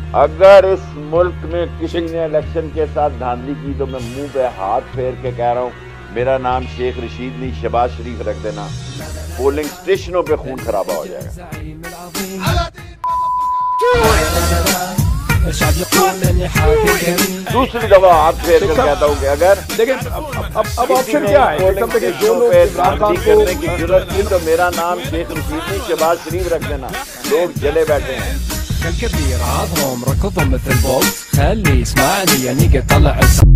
अगर इस मुल्क में किसी ने इलेक्शन के साथ धांधली की तो मैं मुंह पे हाथ फेर के कह रहा हूँ, मेरा नाम शेख रशीद नहीं शहबाज शरीफ रख देना। पोलिंग स्टेशनों पे खून खराबा हो जाएगा। दूसरी दफा हाथ फेर कर कहता हूँ कि अगर लेकिन अब ऑप्शन क्या है? करने की जरूरत थी तो मेरा नाम शेख रशीद नहीं शहबाज शरीफ रख देना। लोग जले बैठे हैं। الكبير عظهم ركضهم مثل بولت خلي يسمعني يعني قطلع